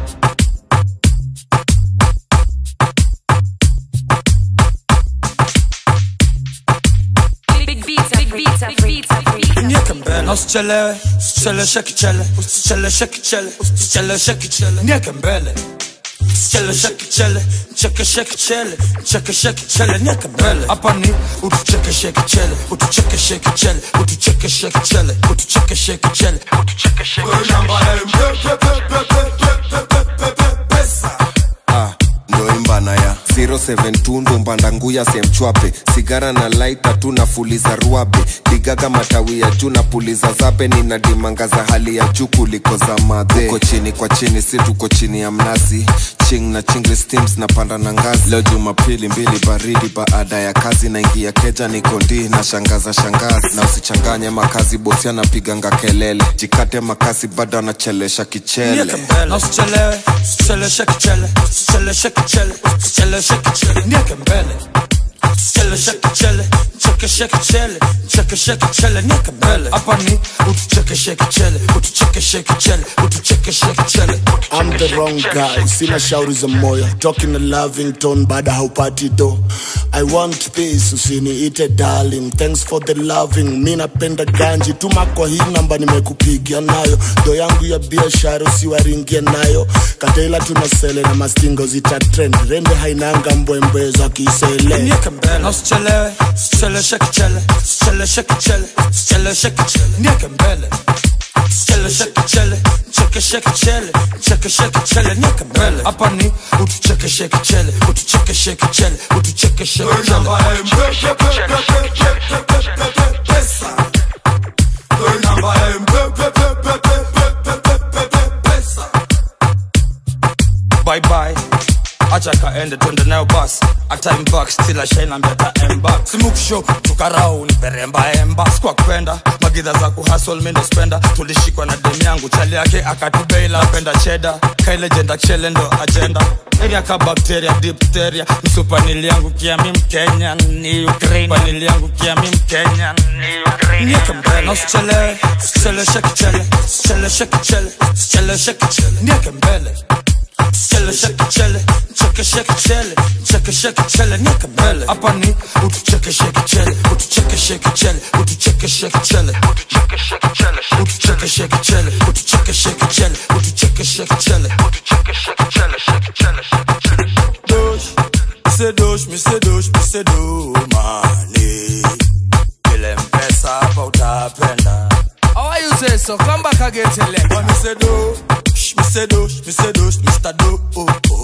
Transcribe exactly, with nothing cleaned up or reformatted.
Usichelewe, usichelewe, kichele, usichelewe, kichele, usichelewe, kichele, nieke mbele. Usichelewe, kichele, cheke kichele, cheke kichele, nieke mbele. Hapa ni utucheke kichele, utucheke kichele, utucheke kichele, utucheke kichele, utucheke pesa. Ah, ndo imbana ya zero seven two ndo mbanda nguya semchwape. Sigara na lighter tu na fuliza ruabe. Digaga matawi ya juu na puliza zabe. Nina dimanga za hali ya juu kuliko za madhe. Uko chini kwa chini si tuko chini ya mnazi. Ching na chingle steams na panda na ngazi. Leo Jumapili mbili baridi baada ya kazi. Na ingia keja niko ndi na shangaza shangazi. Na usichanganye makazi bosi anapiganga kelele. Jikate makasi bado anachelesha kichele. Na usichelewe, usichelewe kichele, usichelewe kichele, usichelewe kichele, nieke mbele. Usichelewe kichele, cheke kichele, cheke kichele, nieke mbele. Hapa ni utucheke kichele, utucheke kichele, utucheke kichele. I'm the wrong guy, sina shauri za moyo. Talking a loving tone, bada haupati do. I want peace, usiniite darling. Thanks for the loving, mina penda ganji. Tuma kwa hii namba nimekupigia nayo. Do yangu ya biashara usiwaringie nayo. Katela tunasele na mastingo zita trend. Rende hainanga mbwembwe za kisele. Nieke mbele. Na usichelewe, usichelewe kichele, usichelewe kichele, usichelewe kichele, nieke mbele. Usichelewe kichele, cheke kichele, cheke kichele, nieke mbele. Hapa ni utucheke kichele, utucheke kichele, utucheke kichele. Pesa. Bye bye. Acha kaende twende nayo bus. A time back still a shine and better embark. Smoke show tukarao ni peremba emba. Sikuwa kupenda magidha za kuhustle mimi ndo spenda. Tulishikwa na demi yangu chali yake akatubeila penda cheddar. Kai legenda Kichele ndo agenda. Area ka bacteria diphtheria. Msupa nili yangu kia mimi Mkenya ni Ukraine. Pa nili yangu kia mimi Mkenya ni Ukraine. Nieke mbele. Na usichelewe, usichelewe kichele, usichelewe kichele, usichelewe kichele, nieke mbele. Usichelewe kichele, cheke kichele, cheke kichele, nieke mbele. Hapa ni utucheke kichele, utucheke kichele, utucheke kichele, utucheke kichele, utucheke kichele, utucheke kichele, utucheke kichele, utucheke kichele. Dosh, Mister Dosh, Mister Dosh, Mister Domani. Ile mpesa hapa utapenda. How are you say so? Come back again, Kichele. Mister Dosh, Mister Dosh, Mister Dosh, Mister Do.